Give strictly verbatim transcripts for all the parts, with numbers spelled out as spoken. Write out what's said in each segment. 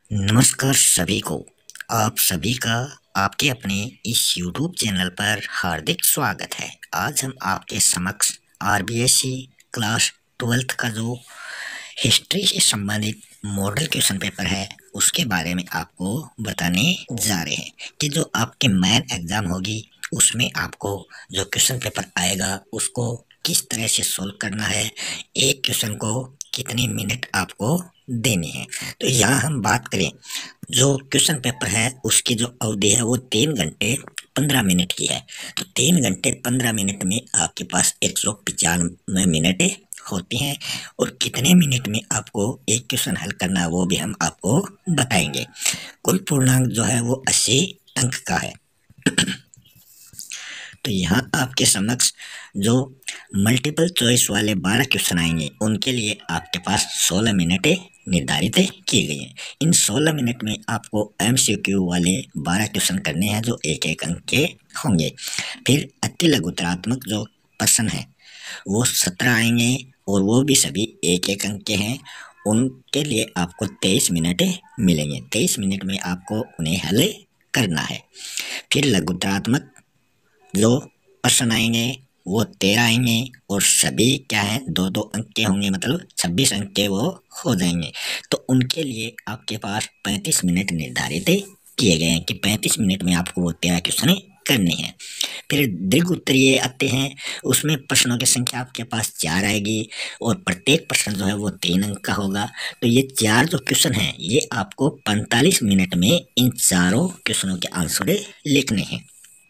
नमस्कार सभी को। आप सभी का आपके अपने इस यूट्यूब चैनल पर हार्दिक स्वागत है। आज हम आपके समक्ष आरबीएससी क्लास ट्वेल्थ का जो हिस्ट्री से संबंधित मॉडल क्वेश्चन पेपर है उसके बारे में आपको बताने जा रहे हैं कि जो आपके मेन एग्जाम होगी उसमें आपको जो क्वेश्चन पेपर आएगा उसको किस तरह से सोल्व करना है, एक क्वेश्चन को कितनी मिनट आपको देनी है। तो यहाँ हम बात करें, जो क्वेश्चन पेपर है उसकी जो अवधि है वो तीन घंटे पंद्रह मिनट की है। तो तीन घंटे पंद्रह मिनट में आपके पास एक सौ पचानवे मिनट होती हैं और कितने मिनट में आपको एक क्वेश्चन हल करना है वो भी हम आपको बताएंगे। कुल पूर्णांक जो है वो अस्सी अंक का है। तो यहाँ आपके समक्ष जो मल्टीपल चॉइस वाले बारह क्वेश्चन आएंगे उनके लिए आपके पास सोलह मिनट निर्धारित की गई हैं। इन सोलह मिनट में आपको एमसीक्यू वाले बारह क्वेश्चन करने हैं जो एक एक अंक के होंगे। फिर अति लघुतरात्मक जो प्रश्न है वो सत्रह आएंगे और वो भी सभी एक एक अंक के हैं। उनके लिए आपको तेईस मिनट मिलेंगे। तेईस मिनट में आपको उन्हें हल करना है। फिर लघुतरात्मक जो प्रश्न आएंगे वो तेरह आएंगे और सभी क्या है दो दो अंक के होंगे, मतलब छब्बीस अंक के वो हो जाएंगे। तो उनके लिए आपके पास पैंतीस मिनट निर्धारित किए गए हैं कि पैंतीस मिनट में आपको वो तेरह क्वेश्चन करने हैं। फिर दीर्घ उत्तरीय आते हैं, उसमें प्रश्नों की संख्या आपके पास चार आएगी और प्रत्येक प्रश्न जो है वो तीन अंक का होगा। तो ये चार जो क्वेश्चन हैं ये आपको पैंतालीस मिनट में इन चारों क्वेश्चनों के आंसर लिखने हैं।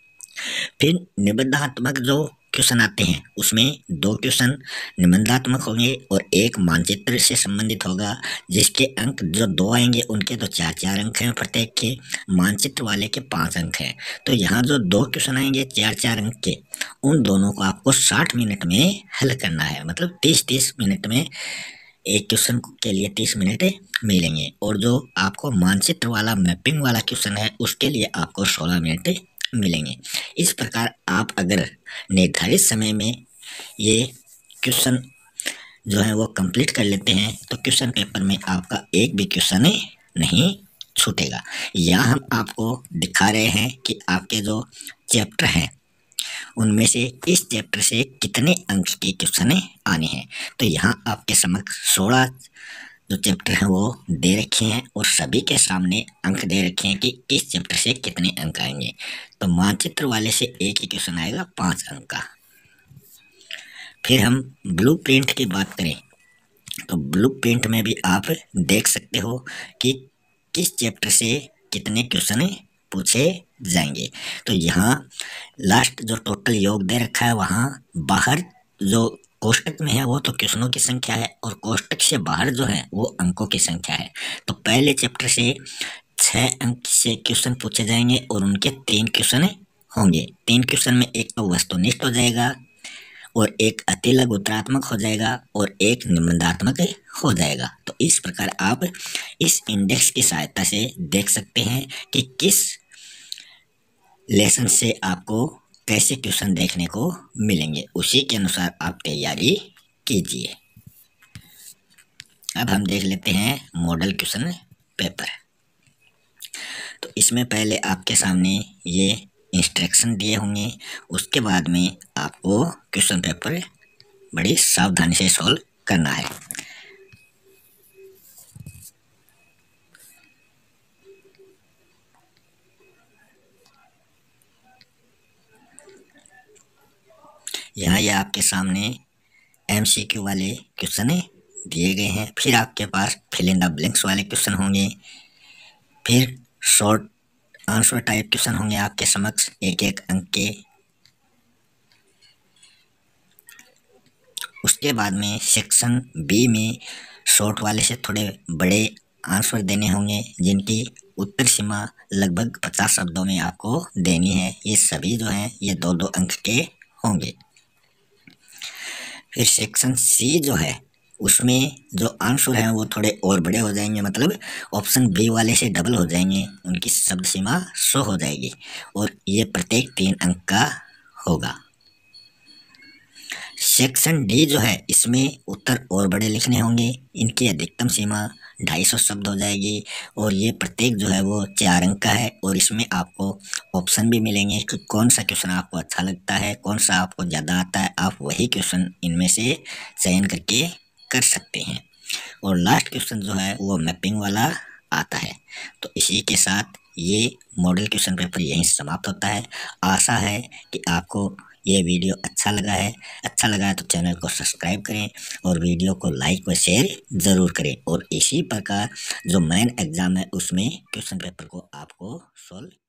फिर निबंधात्मक जो क्वेश्चन आते हैं उसमें दो क्वेश्चन निबंधात्मक होंगे और एक मानचित्र से संबंधित होगा, जिसके अंक जो दो आएंगे उनके तो चार चार अंक हैं प्रत्येक के, मानचित्र वाले के पाँच अंक हैं। तो यहाँ जो दो क्वेश्चन आएंगे चार चार अंक के, उन दोनों को आपको साठ मिनट में हल करना है, मतलब तीस तीस मिनट में एक क्वेश्चन के लिए तीस मिनट मिलेंगे। और जो आपको मानचित्र वाला मैपिंग वाला क्वेश्चन है उसके लिए आपको सोलह मिनट मिलेंगे। इस प्रकार आप अगर निर्धारित समय में ये क्वेश्चन जो है वो कंप्लीट कर लेते हैं तो क्वेश्चन पेपर में आपका एक भी क्वेश्चन नहीं छूटेगा। यहाँ हम आपको दिखा रहे हैं कि आपके जो चैप्टर हैं उनमें से इस चैप्टर से कितने अंक के क्वेश्चन आने हैं। तो यहाँ आपके समक्ष सोलह जो चैप्टर हैं वो दे रखे हैं और सभी के सामने अंक दे रखे हैं कि इस चैप्टर से कितने अंक आएंगे। तो मानचित्र वाले से एक ही क्वेश्चन आएगा पाँच अंक का। फिर हम ब्लूप्रिंट की बात करें तो ब्लूप्रिंट में भी आप देख सकते हो कि किस चैप्टर से कितने क्वेश्चन पूछे जाएंगे। तो यहाँ लास्ट जो टोटल योग दे रखा है वहाँ बाहर जो कोष्टक में है वो तो क्वेश्चनों की संख्या है और कोष्टक से बाहर जो है वो अंकों की संख्या है। तो पहले चैप्टर से छः अंक से क्वेश्चन पूछे जाएंगे और उनके तीन क्वेश्चन होंगे। तीन क्वेश्चन में एक तो वस्तुनिष्ठ हो जाएगा और एक अति लघुतरात्मक हो जाएगा और एक निबंधात्मक हो जाएगा। तो इस प्रकार आप इस इंडेक्स की सहायता से देख सकते हैं कि किस लेसन से आपको कैसे क्वेश्चन देखने को मिलेंगे, उसी के अनुसार आप तैयारी कीजिए। अब हम देख लेते हैं मॉडल क्वेश्चन पेपर। तो इसमें पहले आपके सामने ये इंस्ट्रक्शन दिए होंगे, उसके बाद में आपको क्वेश्चन पेपर बड़ी सावधानी से सॉल्व करना है। यहाँ ये आपके सामने एमसीक्यू वाले क्वेश्चन दिए गए हैं। फिर आपके पास फिल इन द ब्लैंक्स वाले क्वेश्चन होंगे। फिर शॉर्ट आंसर टाइप क्वेश्चन होंगे आपके समक्ष एक एक अंक के। उसके बाद में सेक्शन बी में शॉर्ट वाले से थोड़े बड़े आंसर देने होंगे जिनकी उत्तर सीमा लगभग पचास शब्दों में आपको देनी है। ये सभी जो हैं ये दो दो अंक के होंगे। फिर सेक्शन सी जो है उसमें जो आंसर हैं वो थोड़े और बड़े हो जाएंगे, मतलब ऑप्शन बी वाले से डबल हो जाएंगे, उनकी शब्द सीमा सौ हो जाएगी और ये प्रत्येक तीन अंक का होगा। सेक्शन डी जो है इसमें उत्तर और बड़े लिखने होंगे, इनकी अधिकतम सीमा ढाई सौ शब्द हो जाएगी। और ये प्रत्येक जो है वो चार अंक का है और इसमें आपको ऑप्शन भी मिलेंगे कि कौन सा क्वेश्चन आपको अच्छा लगता है, कौन सा आपको ज़्यादा आता है, आप वही क्वेश्चन इनमें से चयन करके कर सकते हैं। और लास्ट क्वेश्चन जो है वो मैपिंग वाला आता है। तो इसी के साथ ये मॉडल क्वेश्चन पेपर यहीं समाप्त होता है। आशा है कि आपको ये वीडियो अच्छा लगा है। अच्छा लगा है तो चैनल को सब्सक्राइब करें और वीडियो को लाइक व शेयर ज़रूर करें। और इसी प्रकार जो मेन एग्ज़ाम है उसमें क्वेश्चन पेपर को आपको सोल्व